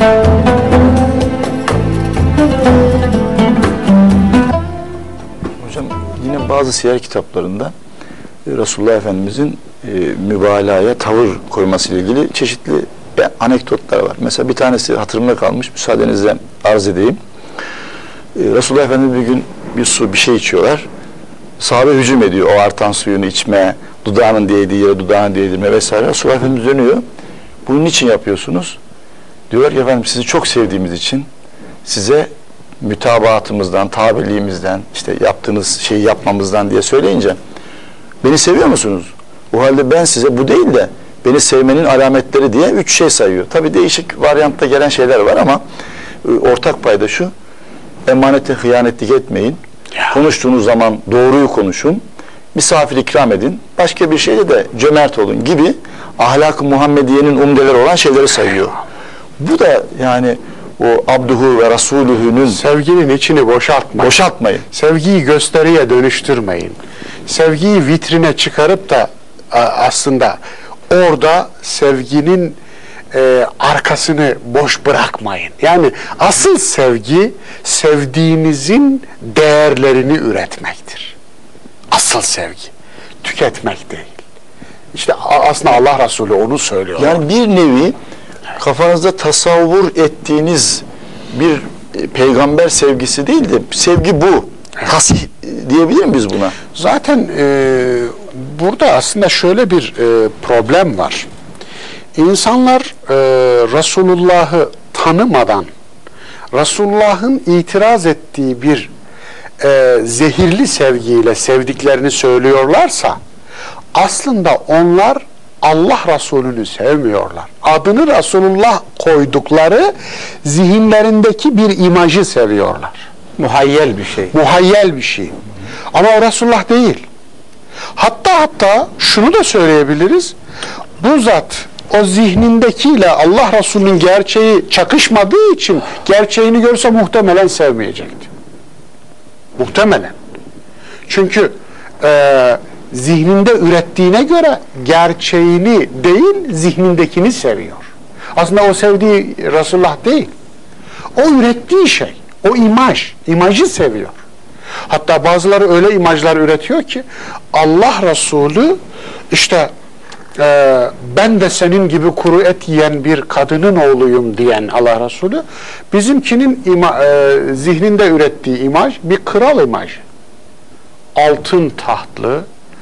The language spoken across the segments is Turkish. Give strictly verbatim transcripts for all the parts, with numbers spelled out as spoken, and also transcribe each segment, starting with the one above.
Hocam yine bazı siyer kitaplarında Resulullah Efendimizin e, mübalağaya tavır koyması ile ilgili çeşitli anekdotlar var. Mesela bir tanesi hatırımda kalmış, müsaadenizle arz edeyim. E, Resulullah Efendimiz bir gün bir su, bir şey içiyorlar. Sahabe hücum ediyor o artan suyunu içme, dudağının değdiği yere dudağını değdirme vesaire. Resulullah Efendimiz dönüyor. Bunun için yapıyorsunuz? Diyorlar ki efendim sizi çok sevdiğimiz için size mütabaatımızdan, tabirliğimizden, işte yaptığınız şeyi yapmamızdan diye söyleyince beni seviyor musunuz? O halde ben size bu değil de beni sevmenin alametleri diye üç şey sayıyor. Tabii değişik varyantta gelen şeyler var ama ortak payda şu: emanete hıyanetlik etmeyin. Ya. Konuştuğunuz zaman doğruyu konuşun. Misafir ikram edin. Başka bir şeyde de cömert olun gibi ahlak-ı Muhammediye'nin umdeleri olan şeyleri sayıyor. Bu da yani o abduhu ve rasulühünün sevginin içini boşaltmayın. Boşaltmayın. Sevgiyi gösteriye dönüştürmeyin. Sevgiyi vitrine çıkarıp da aslında orada sevginin e, arkasını boş bırakmayın. Yani asıl sevgi sevdiğinizin değerlerini üretmektir. Asıl sevgi. Tüketmek değil. İşte aslında Allah Resulü onu söylüyor. Yani bir nevi kafanızda tasavvur ettiğiniz bir peygamber sevgisi değil de sevgi bu. Tasih diyebilir miyiz buna? Zaten e, burada aslında şöyle bir e, problem var. İnsanlar e, Resulullah'ı tanımadan Resulullah'ın itiraz ettiği bir e, zehirli sevgiyle sevdiklerini söylüyorlarsa aslında onlar Allah Resulü'nü sevmiyorlar. Adını Resulullah koydukları zihinlerindeki bir imajı seviyorlar. Muhayyel bir şey. Muhayyel bir şey. Ama o Resulullah değil. Hatta hatta şunu da söyleyebiliriz. Bu zat o zihnindekiyle Allah Resulü'nün gerçeği çakışmadığı için gerçeğini görse muhtemelen sevmeyecekti. Muhtemelen. Çünkü e, zihninde ürettiğine göre gerçeğini değil zihnindekini seviyor. Aslında o sevdiği Resulullah değil. O ürettiği şey. O imaj. İmajı seviyor. Hatta bazıları öyle imajlar üretiyor ki Allah Resulü işte e, ben de senin gibi kuru et yiyen bir kadının oğluyum diyen Allah Resulü bizimkinin ima, e, zihninde ürettiği imaj bir kral imajı. Altın tahtlı,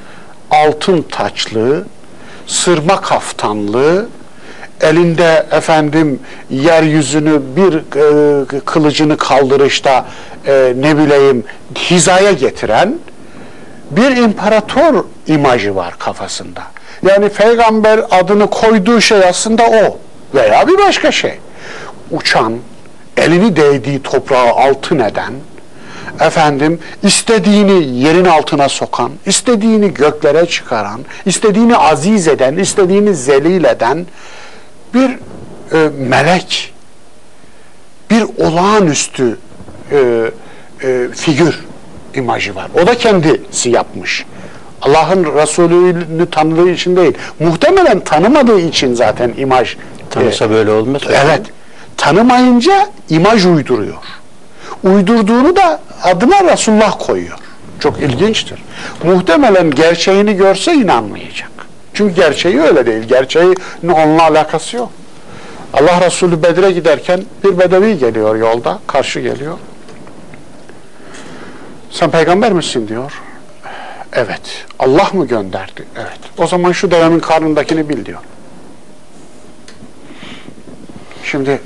altın taçlı, sırma kaftanlı, elinde efendim yeryüzünü bir e, kılıcını kaldırışta e, ne bileyim hizaya getiren bir imparator imajı var kafasında. Yani peygamber adını koyduğu şey aslında o veya bir başka şey. Uçan, elini değdiği toprağı altın eden, efendim istediğini yerin altına sokan, istediğini göklere çıkaran, istediğini aziz eden, istediğini zelil eden bir e, melek, bir olağanüstü e, e, figür imajı var. O da kendisi yapmış. Allah'ın Resulü'nü tanıdığı için değil. Muhtemelen tanımadığı için zaten imaj. Tanısa e, böyle olmaz. Evet. Tanımayınca imaj uyduruyor. Uydurduğunu da adına Resulullah koyuyor. Çok ilginçtir. Muhtemelen gerçeğini görse inanmayacak. Çünkü gerçeği öyle değil. Gerçeğin onunla alakası yok. Allah Resulü Bedir'e giderken bir bedevi geliyor yolda. Karşı geliyor. Sen peygamber misin diyor. Evet. Allah mı gönderdi? Evet. O zaman şu devenin karnındakini bil diyor. Şimdi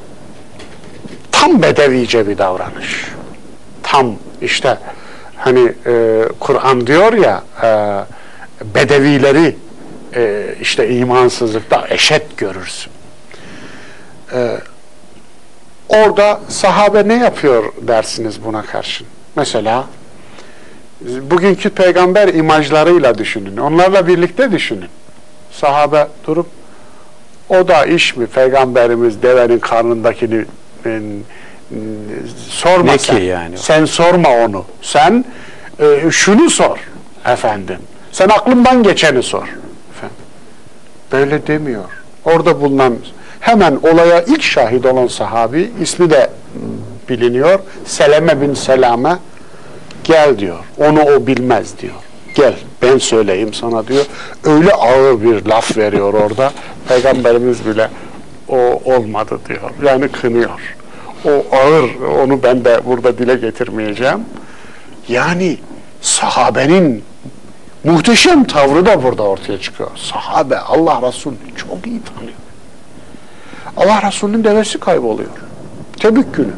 tam bedevice bir davranış. Tam işte hani e, Kur'an diyor ya e, bedevileri e, işte imansızlıkta eşit görürsün. E, orada sahabe ne yapıyor dersiniz buna karşın? Mesela bugünkü peygamber imajlarıyla düşünün. Onlarla birlikte düşünün. Sahabe durup o da iş mi peygamberimiz devenin karnındakini e, sorma ne sen. ki yani? Sen sorma onu. Sen e, şunu sor efendim. Sen aklından geçeni sor. Efendim. Böyle demiyor. Orada bulunan Hemen olaya ilk şahit olan sahabi, ismi de biliniyor, Seleme bin Selame, gel diyor, onu o bilmez diyor. Gel ben söyleyeyim sana diyor. Öyle ağır bir laf veriyor orada. Peygamberimiz bile o olmadı diyor. Yani kınıyor. O ağır, onu ben de burada dile getirmeyeceğim. Yani sahabenin muhteşem tavrı da burada ortaya çıkıyor. Sahabe Allah Resulü'nü çok iyi tanıyor. Allah Resulü'nün devesi kayboluyor. Tebük günü.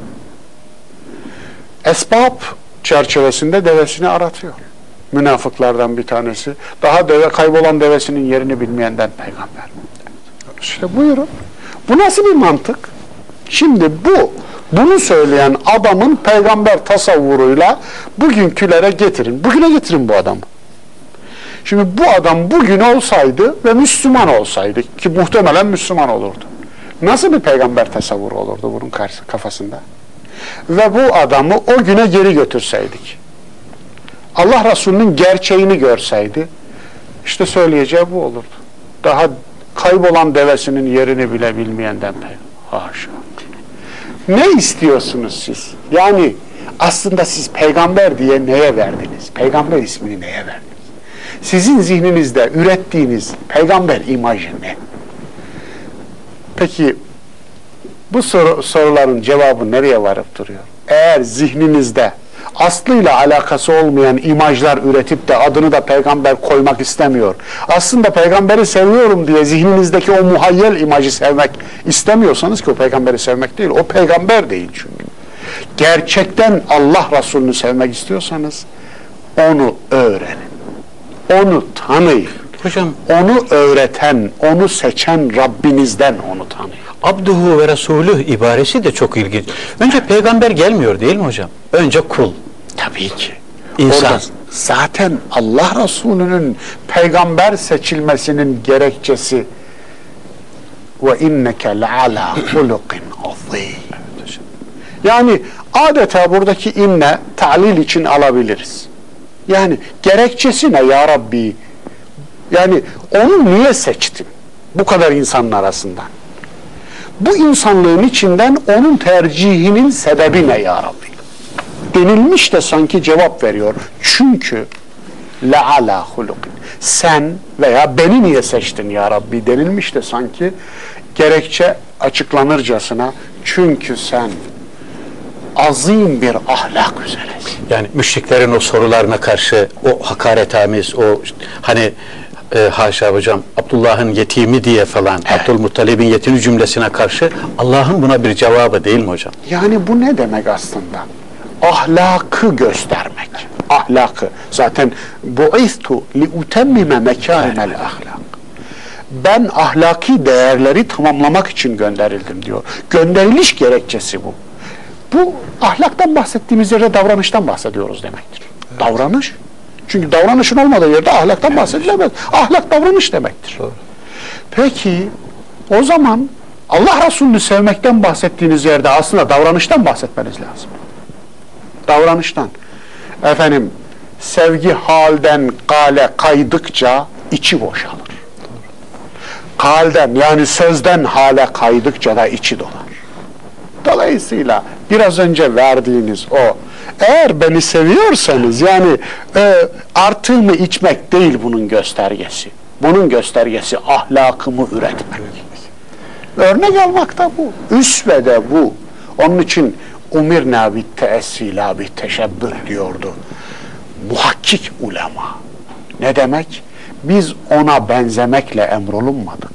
Esbab çerçevesinde devesini aratıyor. Münafıklardan bir tanesi. Daha deve, kaybolan devesinin yerini bilmeyenden peygamber. İşte buyurun. Bu nasıl bir mantık? Şimdi bu, bunu söyleyen adamın peygamber tasavvuruyla bugünkülere getirin. Bugüne getirin bu adamı. Şimdi bu adam bugün olsaydı ve Müslüman olsaydı, ki muhtemelen Müslüman olurdu. Nasıl bir peygamber tasavvuru olurdu bunun karşı, kafasında? Ve bu adamı o güne geri götürseydik, Allah Resulü'nün gerçeğini görseydi, işte söyleyeceği bu olurdu. Daha kaybolan devesinin yerini bile bilmeyenden peygamber. Haşa. Ne istiyorsunuz siz? Yani aslında siz peygamber diye neye verdiniz? Peygamber ismini neye verdiniz? Sizin zihninizde ürettiğiniz peygamber imajı ne? Peki bu soru, soruların cevabı nereye varıp duruyor? Eğer zihninizde aslıyla alakası olmayan imajlar üretip de adını da peygamber koymak istemiyor, aslında peygamberi seviyorum diye zihninizdeki o muhayyel imajı sevmek istemiyorsanız, ki o peygamberi sevmek değil, o peygamber değil çünkü. Gerçekten Allah Resulü'nü sevmek istiyorsanız onu öğrenin. Onu tanıyın. Hocam, onu öğreten, onu seçen Rabbinizden onu tanıyın. Abduhu ve Resulü ibaresi de çok ilginç. Önce peygamber gelmiyor değil mi hocam? Önce kul. Tabii ki. İnsan. Orada zaten Allah Resulü'nün peygamber seçilmesinin gerekçesi ve inneke le'ala hulukin azîm. Yani adeta buradaki inne ta'lil için alabiliriz. Yani gerekçesi ne ya Rabbi? Yani onu niye seçtin? Bu kadar insanın arasından. Bu insanlığın içinden onun tercihinin sebebi ne ya Rabbi? Denilmiş de sanki cevap veriyor. Çünkü le'ala hulukin. Sen veya beni niye seçtin ya Rabbi denilmiş de sanki gerekçe açıklanırcasına çünkü sen azim bir ahlak üzeresin. Yani müşriklerin o sorularına karşı o hakaretamiz, o hani e, haşa hocam Abdullah'ın yetimi diye falan, evet. Abdülmuttalib'in yetimi cümlesine karşı Allah'ın buna bir cevabı değil mi hocam? Yani bu ne demek aslında? Ahlakı göstermek. Ahlakı. Zaten bu'istu li utemmime mekârimel ahlak. Ben ahlaki değerleri tamamlamak için gönderildim diyor. Gönderiliş gerekçesi bu. Bu ahlaktan bahsettiğimiz yerde davranıştan bahsediyoruz demektir. Davranış. Çünkü davranışın olmadığı yerde ahlaktan bahsedilemez. Ahlak davranış demektir. Doğru. Peki o zaman Allah Resulü'nü sevmekten bahsettiğiniz yerde aslında davranıştan bahsetmeniz lazım. Davranıştan. Efendim sevgi halden kale kaydıkça içi boşalır. Kalden yani sözden hale kaydıkça da içi dolar. Dolayısıyla biraz önce verdiğiniz o, eğer beni seviyorsanız yani e, artığımı içmek değil bunun göstergesi. Bunun göstergesi ahlakımı üretmek. Örnek almak da bu. Üsve de bu. Onun için umirna bit teessila bit teşebbüh diyordu. Muhakkik ulema. Ne demek? Biz ona benzemekle emrolunmadık.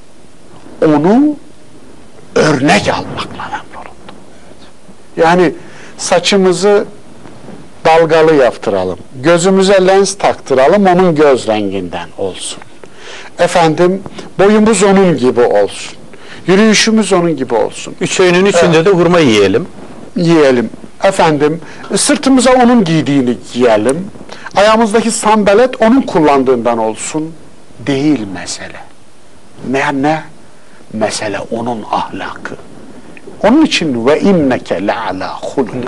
Onu örnek almakla emrolunduk. Yani saçımızı dalgalı yaptıralım. Gözümüze lens taktıralım, onun göz renginden olsun. Efendim, boyumuz onun gibi olsun. Yürüyüşümüz onun gibi olsun. Üç öğünün üçünde evet. de hurma yiyelim. Yiyelim. Efendim, sırtımıza onun giydiğini giyelim. Ayağımızdaki sandalet onun kullandığından olsun. Değil mesele. Ne ne? Mesele onun ahlakı. Onun için ve inneke le'ala hulukin.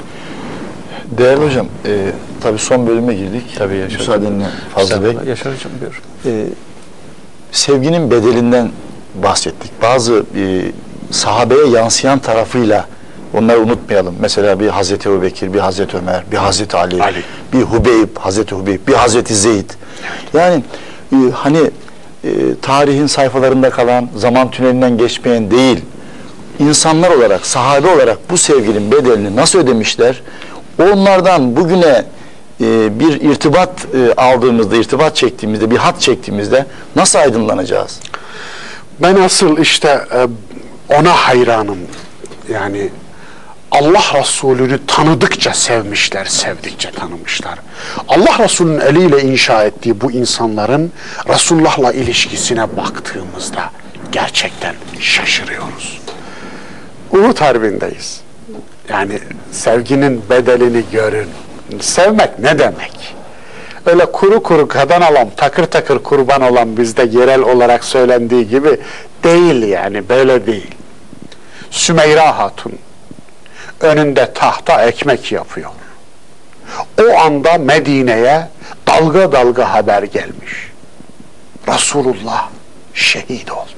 Değerli hocam, e, tabii son bölüme girdik. Tabii Yaşar. Müsaadenle Fazıl Bey. Yaşar hocam buyur. E, sevginin bedelinden bahsettik. Bazı e, sahabeye yansıyan tarafıyla onları unutmayalım. Mesela bir Hazreti Ebubekir, bir Hazreti Ömer, bir Hazreti Ali, Ali. bir Hubeyb, Hazreti Hubeyb, bir Hazreti Zeyd. Yani e, hani e, tarihin sayfalarında kalan, zaman tünelinden geçmeyen değil, insanlar olarak, sahabe olarak bu sevginin bedelini nasıl ödemişler? Onlardan bugüne e, bir irtibat e, aldığımızda, irtibat çektiğimizde, bir hat çektiğimizde nasıl aydınlanacağız? Ben asıl işte e, ona hayranım. Yani Allah Resulü'nü tanıdıkça sevmişler, sevdikçe tanımışlar. Allah Resulü'nün eliyle inşa ettiği bu insanların Resulullah'la ilişkisine baktığımızda gerçekten şaşırıyoruz. Uhud Harbi'ndeyiz. Yani sevginin bedelini görün. Sevmek ne demek? Öyle kuru kuru kadan alan, takır takır kurban olan bizde yerel olarak söylendiği gibi değil yani, böyle değil. Sümeyra Hatun önünde tahta ekmek yapıyor. O anda Medine'ye dalga dalga haber gelmiş. Resulullah şehit oldu.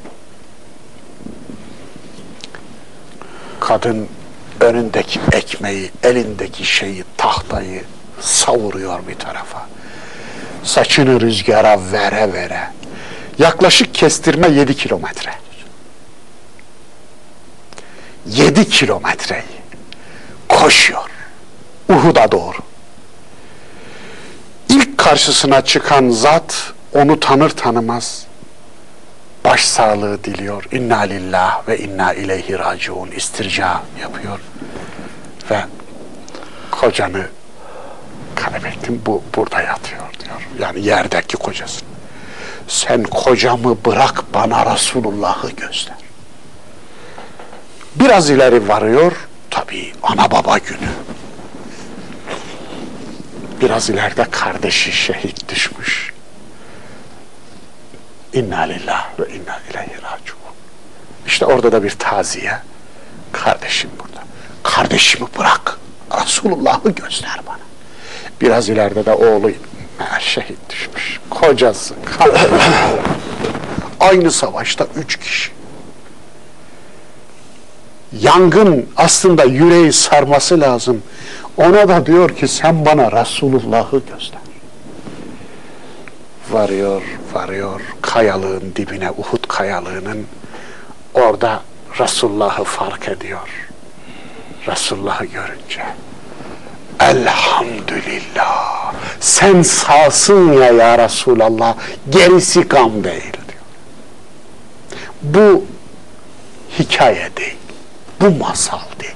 Kadın önündeki ekmeği, elindeki şeyi, tahtayı savuruyor bir tarafa. Saçını rüzgara vere vere. Yaklaşık kestirme yedi kilometre. Yedi kilometreyi koşuyor Uhud'a doğru. İlk karşısına çıkan zat onu tanır tanımaz başsağlığı diliyor. İnna lillah ve inna ileyhi raciun, istirca yapıyor ve kocanı kaybettim, bu burada yatıyor diyor. Yani yerdeki kocası. Sen kocamı bırak, bana Resulullah'ı göster. Biraz ileri varıyor, tabii ana baba günü. Biraz ileride kardeşi şehit düşmüş. İnna lillah ve inna ileyhi raciun. İşte orada da bir taziye. Kardeşim burada. Kardeşimi bırak, Resulullah'ı göster bana. Biraz ileride de oğlu meğer şehit düşmüş. Kocası, kardeşi. Aynı savaşta üç kişi. Yangın aslında yüreği sarması lazım. Ona da diyor ki sen bana Resulullah'ı göster. Varıyor, varıyor kayalığın dibine, Uhud kayalığının, orada Resulullah'ı fark ediyor. Resulullah'ı görünce elhamdülillah, sen sağsın ya ya Resulallah, gerisi gam değil diyor. Bu hikaye değil, bu masal değil,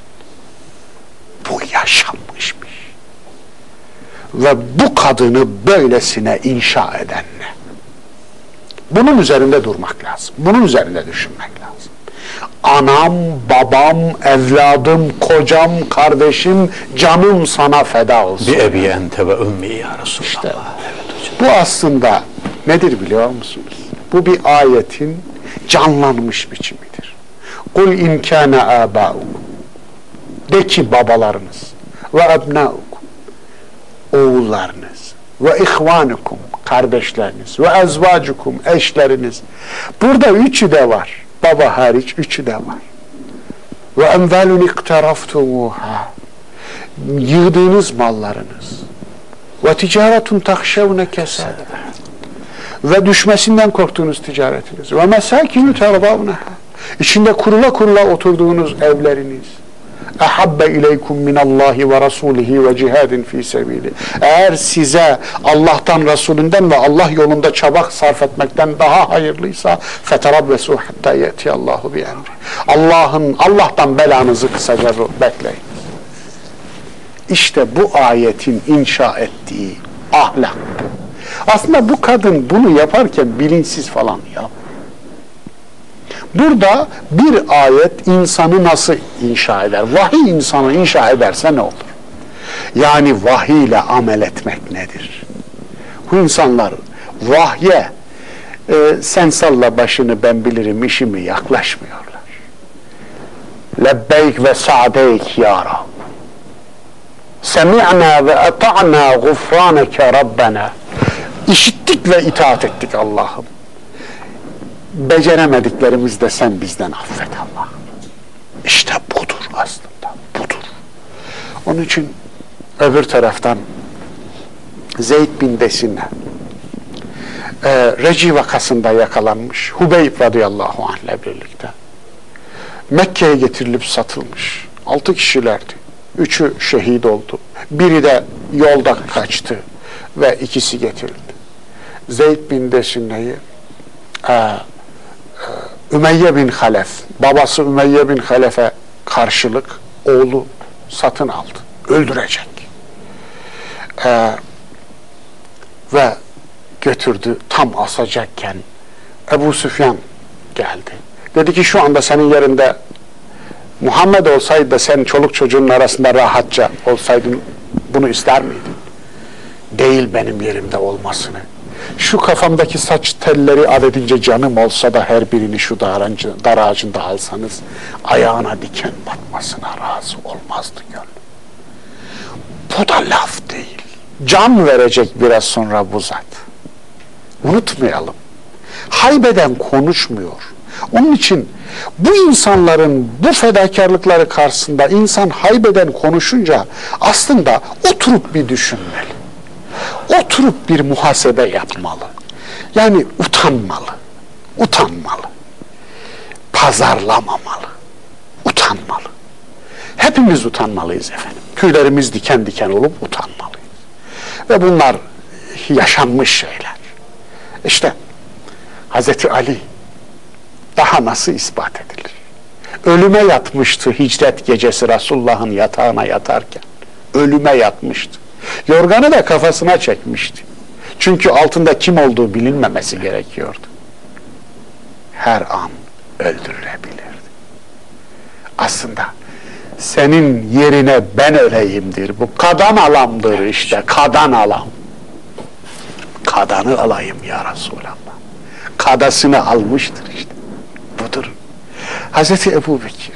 bu yaşanmışmış. Ve bu kadını böylesine inşa eden ne? Bunun üzerinde durmak lazım. Bunun üzerinde düşünmek lazım. Anam, babam, evladım, kocam, kardeşim, canım sana feda olsun. Bi ebi ente ve ümmi ya Resulallah. İşte, evet, bu aslında nedir biliyor musunuz? Bu bir ayetin canlanmış biçimidir. Kul imkâne âbâukum. De ki babalarınız ve ebnâukum, oğullarınız ve ihvanukum, kardeşleriniz ve ezvacukum, eşleriniz. Burada üçü de var. Baba hariç üçü de var. Ve envelun ikteraftumuha, yığdığınız mallarınız. Ve ticaretun tahşevne kesed, ve düşmesinden korktuğunuz ticaretiniz. Ve mesakinu terdavneha, içinde kurula kurula oturduğunuz evleriniz. Ehabbe ileykum minallahi ve rasulihi ve cihadin fi sebili. Eğer size Allah'tan, Resulünden ve Allah yolunda çaba sarf etmekten daha hayırlıysa feterabbesu hatta yeti Allahu bi emri. Allah'ın Allah'tan belanızı kısaca bekleyin. İşte bu ayetin inşa ettiği ahlak. Aslında bu kadın bunu yaparken bilinçsiz falan yapmıyor. Burada bir ayet insanı nasıl inşa eder? Vahiy insanı inşa ederse ne olur? Yani vahiy ile amel etmek nedir? Bu insanlar vahye e, sen salla başını ben bilirim işimi yaklaşmıyorlar. Lebbeyk ve sa'deyk ya Rab. Semi'na ve ata'na gufraneke Rabbena. İşittik ve itaat ettik Allah'ım. beceremediklerimizi de sen bizden affet Allah. İşte budur aslında, budur. Onun için öbür taraftan Zeyd bin Desin'le e, Reci vakasında yakalanmış Hubeyb radıyallahu anh ile birlikte Mekke'ye getirilip satılmış. Altı kişilerdi. Üçü şehit oldu. Biri de yolda kaçtı ve ikisi getirildi. Zeyd bin Desinne'yi e, e, Ümeyye bin Halef, babası Ümeyye bin Halef'e karşılık oğlu satın aldı. Öldürecek. E, ve götürdü. Tam asacakken Ebu Süfyan geldi. Dedi ki şu anda senin yerinde Muhammed olsaydı da sen çoluk çocuğun arasında rahatça olsaydın bunu ister miydin? Değil benim yerimde olmasını. Şu kafamdaki saç telleri adedince canım olsa da her birini şu dar, dar ağacında alsanız ayağına diken batmasına razı olmazdı gönlüm. Bu da laf değil. Can verecek biraz sonra bu zat. Unutmayalım. Haybeden konuşmuyor. Onun için bu insanların bu fedakarlıkları karşısında insan haybeden konuşunca aslında oturup bir düşünmeli. Oturup bir muhasebe yapmalı. Yani utanmalı. Utanmalı. Pazarlamamalı. Utanmalı. Hepimiz utanmalıyız efendim. Tüylerimiz diken diken olup utanmalıyız. Ve bunlar yaşanmış şeyler. İşte Hazreti Ali daha nasıl ispat edilir? Ölüme yatmıştı hicret gecesi Resulullah'ın yatağına yatarken. Ölüme yatmıştı. Yorganı da kafasına çekmişti. Çünkü altında kim olduğu bilinmemesi gerekiyordu. Her an öldürülebilirdi. Aslında senin yerine ben öleyimdir. Bu kadan alamdır işte. Kadan alam. Kadanı alayım ya Resulallah. Kadasını almıştır işte. Budur. Hazreti Ebu Bekir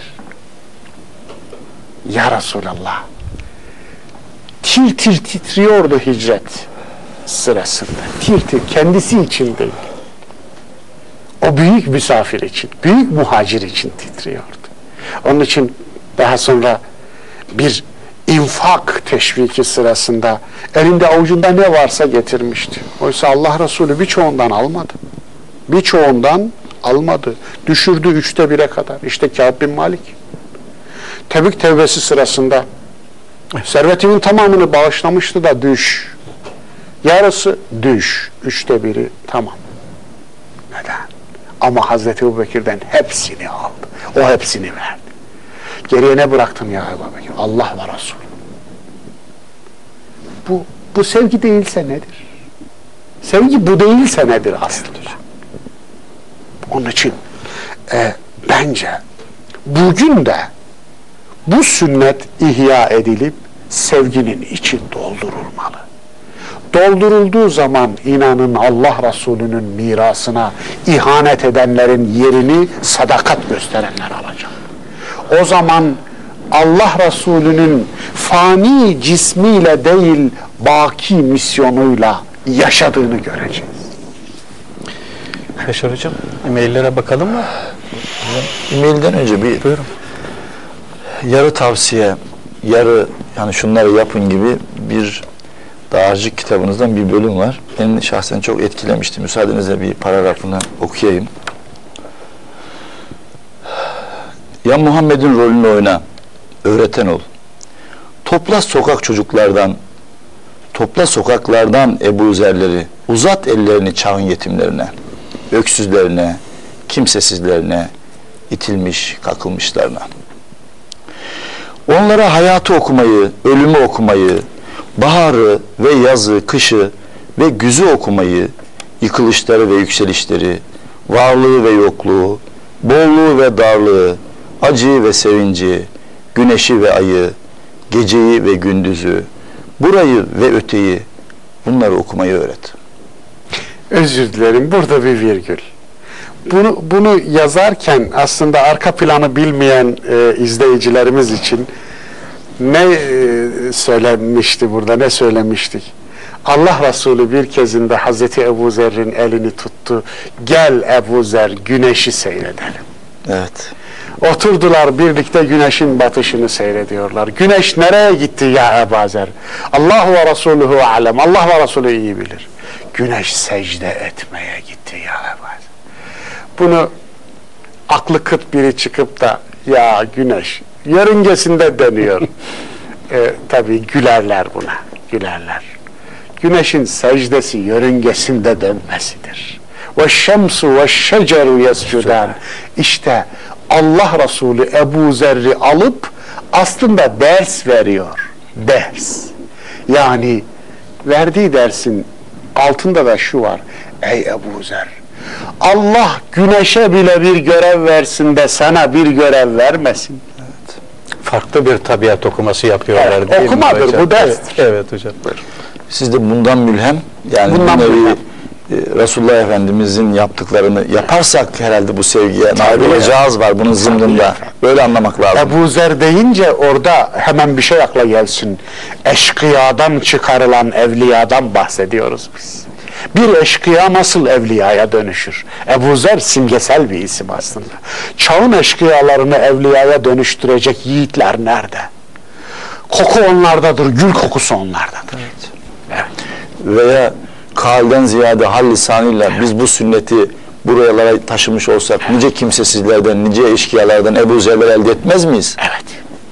ya Resulallah tir tir titriyordu hicret sırasında. Tir tir kendisi için değil. O büyük misafir için, büyük muhacir için titriyordu. Onun için daha sonra bir infak teşviki sırasında elinde avucunda ne varsa getirmişti. Oysa Allah Resulü birçoğundan almadı. Birçoğundan almadı. Düşürdü üçte bire kadar. İşte Kâb bin Malik. Tebük tevbesi sırasında servetimin tamamını bağışlamıştı da düş. Yarısı düş. Üçte biri tamam. Neden? Ama Hazreti Ebubekir'den hepsini aldı. O hepsini verdi. Geriye ne bıraktın ya Ebubekir? Allah ve Resul. Bu, bu sevgi değilse nedir? Sevgi bu değilse nedir aslında? Onun için e, bence bugün de bu sünnet ihya edilip sevginin içi doldurulmalı. Doldurulduğu zaman inanın Allah Resulü'nün mirasına ihanet edenlerin yerini sadakat gösterenler alacak. O zaman Allah Resulü'nün fani cismiyle değil baki misyonuyla yaşadığını göreceğiz. Yaşar Hocam, e-maillere bakalım mı? E-mailden önce bir Buyurun. yarı tavsiye, yarı yani şunları yapın gibi bir dağarcık kitabınızdan bir bölüm var. Beni şahsen çok etkilemişti. Müsaadenizle bir paragrafını okuyayım. Ya Muhammed'in rolünü oyna, öğreten ol. Topla sokak çocuklardan, topla sokaklardan Ebu Zerleri, uzat ellerini çağın yetimlerine, öksüzlerine, kimsesizlerine, itilmiş, kakılmışlarına. Onlara hayatı okumayı, ölümü okumayı, baharı ve yazı, kışı ve güzü okumayı, yıkılışları ve yükselişleri, varlığı ve yokluğu, bolluğu ve darlığı, acıyı ve sevinci, güneşi ve ayı, geceyi ve gündüzü, burayı ve öteyi, bunları okumayı öğret. Özür dilerim, burada bir virgül. Bunu, bunu yazarken aslında arka planı bilmeyen e, izleyicilerimiz için ne e, söylenmişti burada, ne söylemiştik? Allah Resulü bir kezinde Hazreti Ebu Zer'in elini tuttu. Gel Ebu Zer, güneşi seyredelim. Evet. Oturdular birlikte güneşin batışını seyrediyorlar. Güneş nereye gitti ya Ebu Zer? Allah ve Resulühü alem. Allah ve Resulü iyi bilir. Güneş secde etmeye gitti ya Ebu Zer. Bunu aklı kıt biri çıkıp da ya güneş yörüngesinde dönüyor. e, tabii gülerler buna. Gülerler. Güneşin secdesi yörüngesinde dönmesidir. Ve şemsu ve şeceru yescudan. İşte Allah Resulü Ebu Zer'i alıp aslında ders veriyor. Ders. Yani verdiği dersin altında da şu var. Ey Ebu Zer, Allah güneşe bile bir görev versin de sana bir görev vermesin. Evet. Farklı bir tabiat okuması yapıyorlar. Evet, değil mi okumadır, hocam? bu derstir. Evet, evet hocam. Siz de bundan mülhem, yani Bundan bu nevi mülhem. e, Resulullah Efendimizin yaptıklarını yaparsak herhalde bu sevgiye nail olacağız var bunun zımnında. Böyle anlamak lazım. Ebu Zer deyince orada hemen bir şey akla gelsin. Eşkıyadan çıkarılan evliyadan bahsediyoruz biz. Bir eşkıya nasıl evliyaya dönüşür? Ebu Zer simgesel bir isim aslında. Çağın eşkıyalarını evliyaya dönüştürecek yiğitler nerede? Koku onlardadır, gül kokusu onlardadır. Evet. Evet. Veya kalden ziyade hal lisanıyla biz bu sünneti buralara taşımış olsak nice kimsesizlerden, nice eşkıyalardan Ebu Zer'ler elde etmez miyiz? Evet.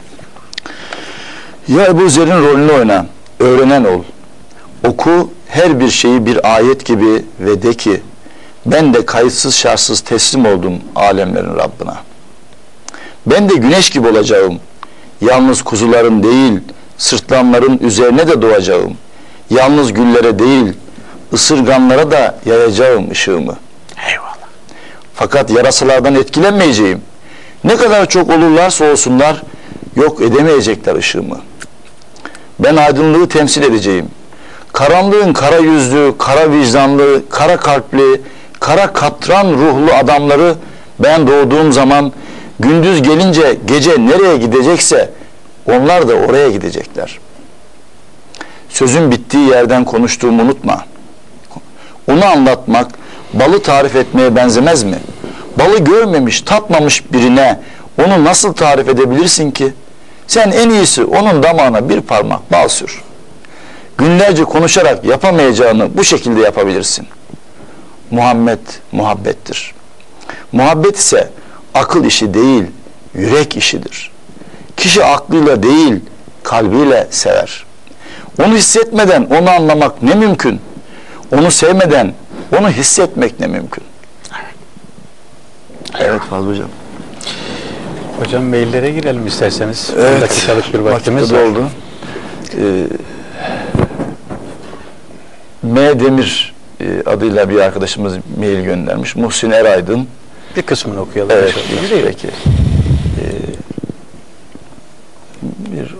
Ya Ebu Zer'in rolünü oyna, öğrenen ol. Oku her bir şeyi bir ayet gibi ve de ki ben de kayıtsız şartsız teslim oldum alemlerin Rabbına. Ben de güneş gibi olacağım. Yalnız kuzuların değil, sırtlanların üzerine de doğacağım. Yalnız güllere değil, ısırganlara da yayacağım ışığımı. Eyvallah. Fakat yarasalardan etkilenmeyeceğim. Ne kadar çok olurlarsa olsunlar, yok edemeyecekler ışığımı. Ben aydınlığı temsil edeceğim. Karanlığın kara yüzlü, kara vicdanlı, kara kalpli, kara katran ruhlu adamları ben doğduğum zaman gündüz gelince gece nereye gidecekse onlar da oraya gidecekler. Sözün bittiği yerden konuştuğumu unutma. Onu anlatmak balı tarif etmeye benzemez mi? Balı görmemiş, tatmamış birine onu nasıl tarif edebilirsin ki? Sen en iyisi onun damağına bir parmak bal sür. Günlerce konuşarak yapamayacağını bu şekilde yapabilirsin. Muhammed muhabbettir. Muhabbet ise akıl işi değil, yürek işidir. Kişi aklıyla değil, kalbiyle sever. Onu hissetmeden onu anlamak ne mümkün? Onu sevmeden onu hissetmek ne mümkün? Evet Fazıl Hocam. Hocam maillere girelim isterseniz. Evet. Dakikalık bir vaktimiz Vakti var. oldu. Ee, M. Demir e, adıyla bir arkadaşımız mail göndermiş. Muhsin Eraydın. Bir kısmını okuyalım. Evet. inşallah. Peki. Ee, bir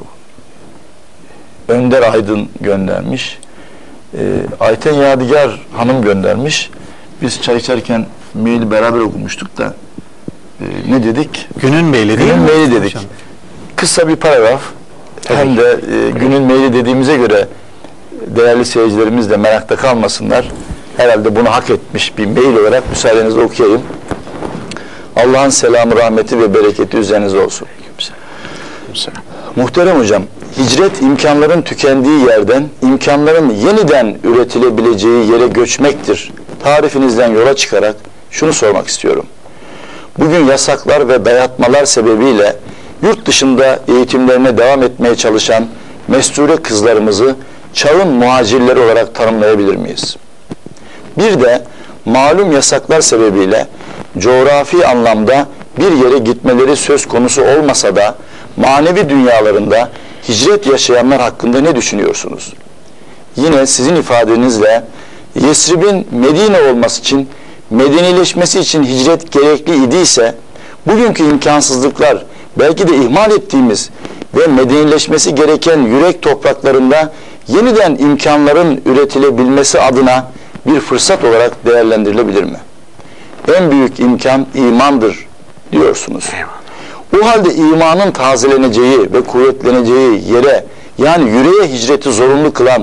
Önder Aydın göndermiş. Ee, Ayten Yadigar Hanım göndermiş. Biz çay içerken maili beraber okumuştuk da e, ne dedik? Günün maili değil Günün mi? maili dedik. Hocam? Kısa bir paragraf. Tabii Hem ki. de e, günün maili dediğimize göre değerli seyircilerimiz de merakta kalmasınlar. Herhalde bunu hak etmiş bir mail olarak müsaadenizle okuyayım. Allah'ın selamı, rahmeti ve bereketi üzerinize olsun. Muhterem hocam, hicret imkanların tükendiği yerden imkanların yeniden üretilebileceği yere göçmektir. Tarifinizden yola çıkarak şunu sormak istiyorum. Bugün yasaklar ve dayatmalar sebebiyle yurt dışında eğitimlerine devam etmeye çalışan mesture kızlarımızı çağın muhacirleri olarak tanımlayabilir miyiz? Bir de malum yasaklar sebebiyle coğrafi anlamda bir yere gitmeleri söz konusu olmasa da manevi dünyalarında hicret yaşayanlar hakkında ne düşünüyorsunuz? Yine sizin ifadenizle Yesrib'in Medine olması için, medenileşmesi için hicret gerekli idiyse bugünkü imkansızlıklar belki de ihmal ettiğimiz ve medenileşmesi gereken yürek topraklarında yeniden imkanların üretilebilmesi adına bir fırsat olarak değerlendirilebilir mi? En büyük imkan imandır diyorsunuz. O halde imanın tazeleneceği ve kuvvetleneceği yere, yani yüreğe hicreti zorunlu kılan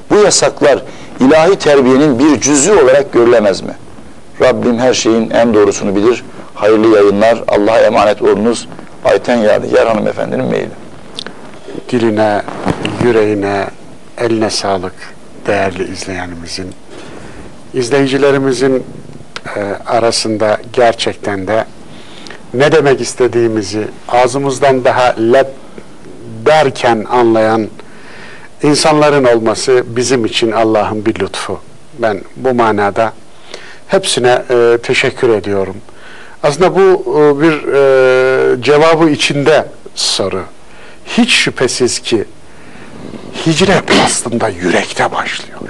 Bu yasaklar ilahi terbiyenin bir cüzü olarak görülemez mi? Rabbim her şeyin en doğrusunu bilir. Hayırlı yayınlar. Allah'a emanet olunuz. Ayten Yadigar hanımefendinin maili. Diline, yüreğine, eline sağlık değerli izleyenimizin. İzleyicilerimizin e, arasında gerçekten de ne demek istediğimizi ağzımızdan daha lep derken anlayan insanların olması bizim için Allah'ın bir lütfu. Ben bu manada hepsine e, teşekkür ediyorum. Aslında bu e, bir e, cevabı içinde soru. Hiç şüphesiz ki hicret aslında yürekte başlıyor.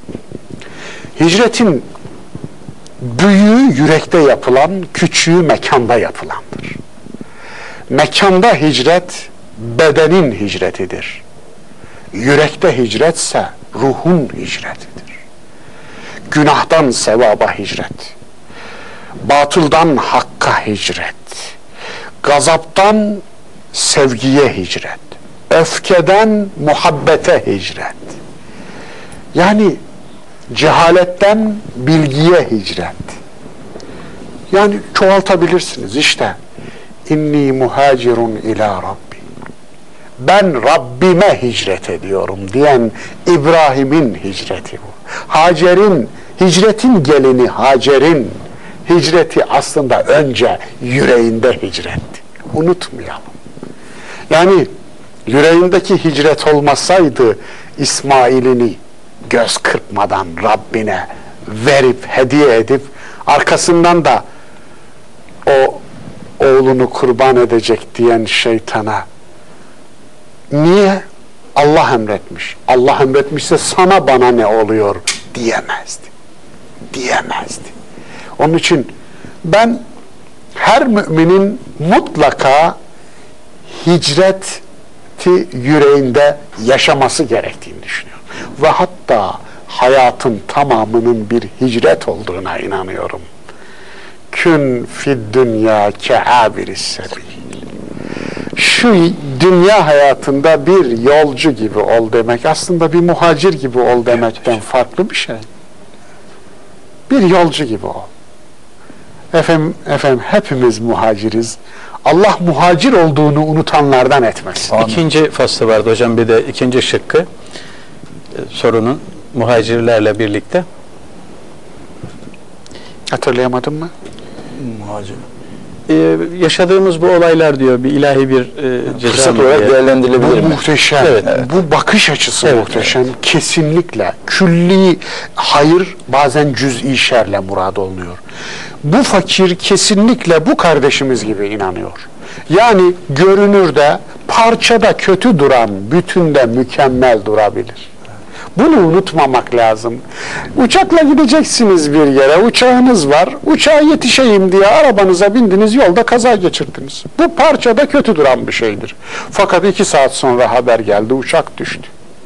Hicretin büyüğü yürekte yapılan, küçüğü mekanda yapılandır. Mekanda hicret bedenin hicretidir. Yürekte hicretse ruhun hicretidir. Günahtan sevaba hicret. Batıldan hakka hicret. Gazaptan sevgiye hicret. Öfkeden muhabbete hicret. Yani cehaletten bilgiye hicret. Yani çoğaltabilirsiniz işte. İnni muhacirun ila Rabbi. Ben Rabbime hicret ediyorum diyen İbrahim'in hicreti bu. Hacer'in, hicretin gelini Hacer'in hicreti aslında önce yüreğinde hicretti. Unutmayalım. Yani yüreğindeki hicret olmasaydı İsmail'ini göz kırpmadan Rabbine verip hediye edip arkasından da o oğlunu kurban edecek diyen şeytana niye? Allah emretmiş. Allah emretmişse sana bana ne oluyor diyemezdi. Diyemezdi. Onun için ben her müminin mutlaka hicreti yüreğinde yaşaması gerektiğini düşünüyorum. Ve hatta hayatın tamamının bir hicret olduğuna inanıyorum. Kün fid dünya ke'abiris sebil. Şu dünya hayatında bir yolcu gibi ol demek aslında bir muhacir gibi ol demekten farklı bir şey. Bir yolcu gibi ol. Efendim, efendim hepimiz muhaciriz. Allah muhacir olduğunu unutanlardan etmesin. İkinci faslı vardı hocam, bir de ikinci şıkkı e, sorunun muhacirlerle birlikte. Hatırlayamadın mı? Muhacir. Ee, yaşadığımız bu olaylar diyor bir ilahi bir e, ceza Fırsat mı olarak diye. değerlendirilebilir Bu mi? muhteşem. Evet, evet. Bu bakış açısı Evet, muhteşem. Kesinlikle. Külli hayır bazen cüz'i şerle murad olunuyor. Bu fakir kesinlikle bu kardeşimiz gibi inanıyor. Yani görünürde parçada kötü duran bütünde mükemmel durabilir. Bunu unutmamak lazım. Uçakla gideceksiniz bir yere, uçağınız var, uçağa yetişeyim diye arabanıza bindiniz, yolda kaza geçirdiniz. Bu parçada kötü duran bir şeydir. Fakat iki saat sonra haber geldi, uçak düştü.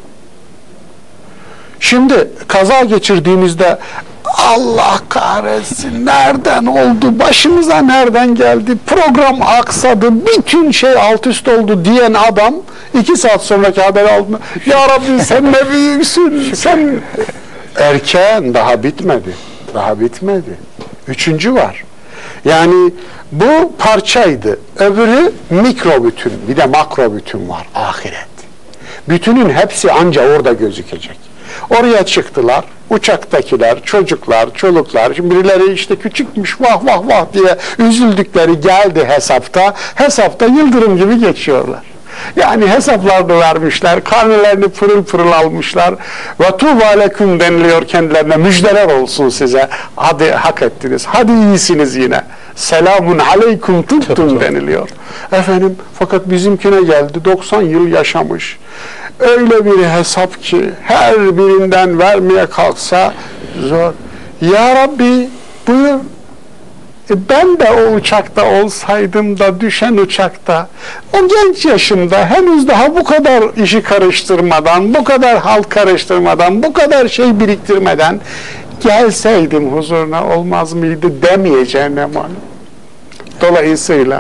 Şimdi kaza geçirdiğinizde Allah kahretsin, nereden oldu, başımıza nereden geldi, program aksadı, bütün şey alt üst oldu diyen adam iki saat sonraki haberi aldı. Ya Rabbi sen ne büyüksün, sen erken daha bitmedi, daha bitmedi. Üçüncü var. Yani bu parçaydı, öbürü mikro bütün, bir de makro bütün var, ahiret. Bütünün hepsi anca orada gözükecek. Oraya çıktılar, uçaktakiler, çocuklar, çoluklar, şimdi birileri işte küçükmüş vah vah vah diye üzüldükleri geldi hesapta, hesapta yıldırım gibi geçiyorlar. Yani hesaplarını vermişler, karnelerini pırıl pırıl almışlar ve tuğba leküm deniliyor kendilerine, müjdeler olsun size, hadi hak ettiniz, hadi iyisiniz yine, selamun aleyküm tuttum deniliyor. Efendim, fakat bizimkine geldi, doksan yıl yaşamış. Öyle bir hesap ki her birinden vermeye kalksa zor. Ya Rabbi buyur. E ben de o uçakta olsaydım da düşen uçakta o genç yaşımda henüz daha bu kadar işi karıştırmadan, bu kadar halk karıştırmadan, bu kadar şey biriktirmeden gelseydim huzuruna olmaz mıydı demeyeceğine malum. Dolayısıyla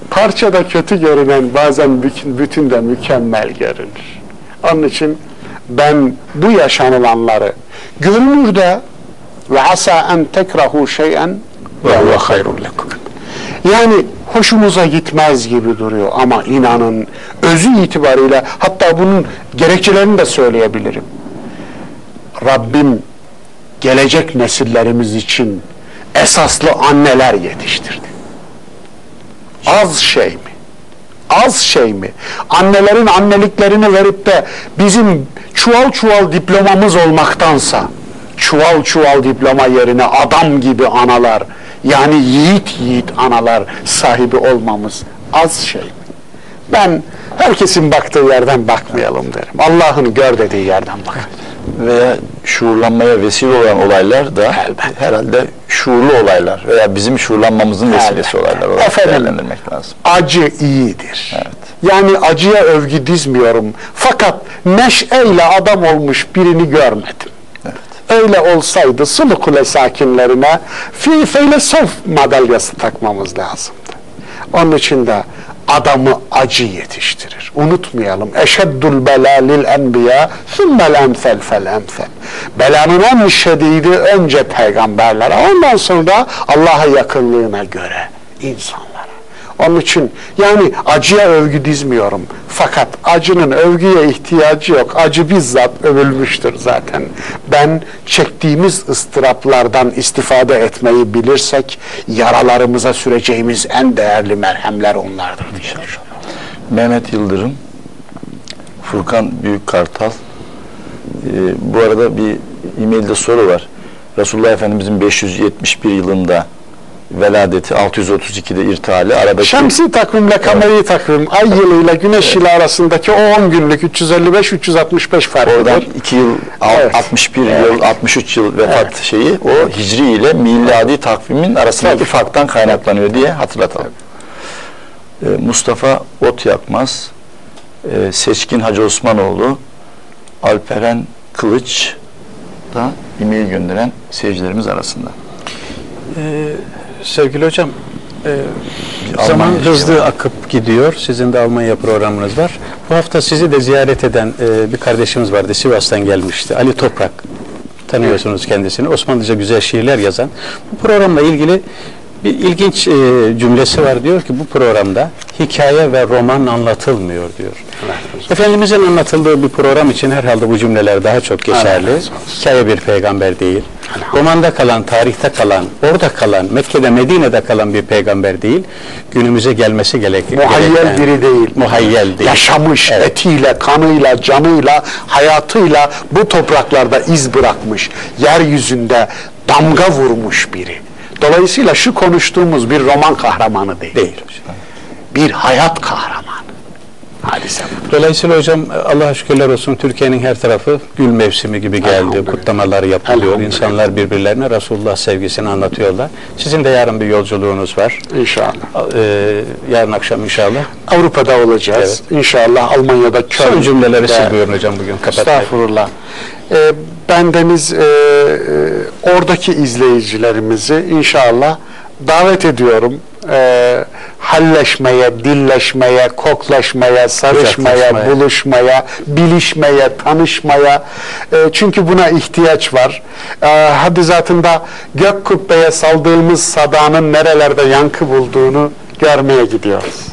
parçada kötü görünen bazen bütün, bütün de mükemmel görünür. Onun için ben bu yaşanılanları görünürde ve asa en tekrahu şey'en ve huve hayrun lekum. Yani hoşumuza gitmez gibi duruyor ama inanın özü itibariyle, hatta bunun gerekçelerini de söyleyebilirim. Rabbim gelecek nesillerimiz için esaslı anneler yetiştirdi. Az şey mi? Az şey mi? Annelerin anneliklerini verip de bizim çuval çuval diplomamız olmaktansa, çuval çuval diploma yerine adam gibi analar, yani yiğit yiğit analar sahibi olmamız az şey mi? Ben herkesin baktığı yerden bakmayalım derim. Allah'ın gör dediği yerden bakalım. Veya şuurlanmaya vesile olan olaylar da Elbette. herhalde şuurlu olaylar veya bizim şuurlanmamızın vesilesi olaylar olarak Efendim, değerlendirmek lazım. acı iyidir. Evet. Yani acıya övgü dizmiyorum. Fakat neşeyle adam olmuş birini görmedim. Evet. Öyle olsaydı Sılı Kule sakinlerine fi feylesof madalyası takmamız lazımdı. Onun için de adamı acı yetiştirir. Unutmayalım. Eşeddül belalil enbiya sümmel emsel fel emsel. Belanın en şedidi önce peygamberlere, ondan sonra Allah'a yakınlığına göre insanlara. Onun için yani acıya övgü dizmiyorum. Fakat acının övgüye ihtiyacı yok. Acı bizzat övülmüştür zaten. Ben çektiğimiz ıstıraplardan istifade etmeyi bilirsek yaralarımıza süreceğimiz en değerli merhemler onlardır diye düşünüyorum. Mehmet Yıldırım, Furkan Büyükkartal. Ee, bu arada bir e-mailde soru var. Resulullah Efendimizin beş yüz yetmiş bir yılında veladeti, altı yüz otuz ikide irtihali, aradaki Şemsi takvimle kameri takvim, ay yılıyla güneş yılı arasındaki o on günlük üç yüz elli beş üç yüz altmış beş farkıdır. oradan iki yıl, Evet. altmış bir Evet. yıl, altmış üç yıl vefat Evet. şeyi o hicri ile miladi takvimin arasındaki Tabii. farktan kaynaklanıyor diye hatırlatalım. Ee, Mustafa Ot Yakmaz, e, Seçkin Hacı Osmanoğlu, Alperen Kılıç da e-mail gönderen seyircilerimiz arasında. Ee, sevgili hocam, e, Bir zaman Almanya hızlı şey var. akıp gidiyor. Sizin de Almanya programınız var. Bu hafta sizi de ziyaret eden e, bir kardeşimiz vardı. Sivas'tan gelmişti. Ali Toprak. Tanıyorsunuz kendisini. Osmanlıca güzel şiirler yazan. Bu programla ilgili bir ilginç e, cümlesi var. Diyor ki bu programda hikaye ve roman anlatılmıyor diyor. Efendimizin anlatıldığı bir program için herhalde bu cümleler daha çok geçerli. Hikaye bir peygamber değil. Romanda kalan, tarihte kalan, orada kalan, Mekke'de, Medine'de kalan bir peygamber değil. Günümüze gelmesi gerek. Muhayyel gereken, biri değil. Muhayyel değil. Yaşamış, Evet. etiyle, kanıyla, canıyla, hayatıyla bu topraklarda iz bırakmış. Yeryüzünde damga vurmuş biri. Dolayısıyla şu konuştuğumuz bir roman kahramanı değil. Değil. Bir hayat kahramanı. Hadise bu. Dolayısıyla hocam Allah'a şükürler olsun Türkiye'nin her tarafı gül mevsimi gibi geldi. Elhamdülillah. Kutlamalar yapılıyor. Elhamdülillah. İnsanlar birbirlerine Resulullah sevgisini anlatıyorlar. Sizin de yarın bir yolculuğunuz var. İnşallah. Ee, yarın akşam inşallah. Avrupa'da olacağız. İnşallah Almanya'da Köln'de. Son cümleleri siz buyurun hocam bugün. Kapatmayın. Estağfurullah. Ee, bendeniz e, e, oradaki izleyicilerimizi inşallah davet ediyorum. E, halleşmeye, dilleşmeye, koklaşmaya, sarışmaya, Kucaklaşmaya. buluşmaya, bilişmeye, tanışmaya. E, çünkü buna ihtiyaç var. E, hadi zatında gök kubbeye saldığımız sadanın nerelerde yankı bulduğunu görmeye gidiyoruz.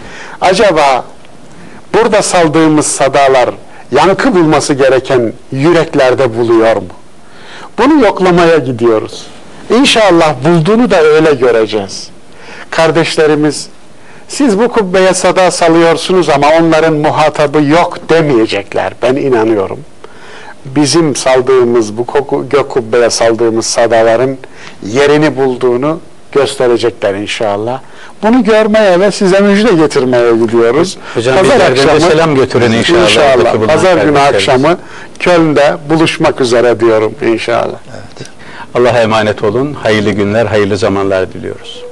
Acaba burada saldığımız sadalar yankı bulması gereken yüreklerde buluyor mu? Bunu yoklamaya gidiyoruz. İnşallah bulduğunu da öyle göreceğiz. Kardeşlerimiz, siz bu kubbeye sada salıyorsunuz ama onların muhatabı yok demeyecekler. Ben inanıyorum. Bizim saldığımız, bu gök kubbeye saldığımız sadaların yerini bulduğunu gösterecekler inşallah. Bunu görmeye ve size müjde getirmeye gidiyoruz. Hocam bizlerden de selam götürün inşallah. İnşallah. Oradaki Pazar günü bulunan akşamı Köln'de buluşmak üzere diyorum inşallah. Allah'a emanet olun. Hayırlı günler, hayırlı zamanlar diliyoruz.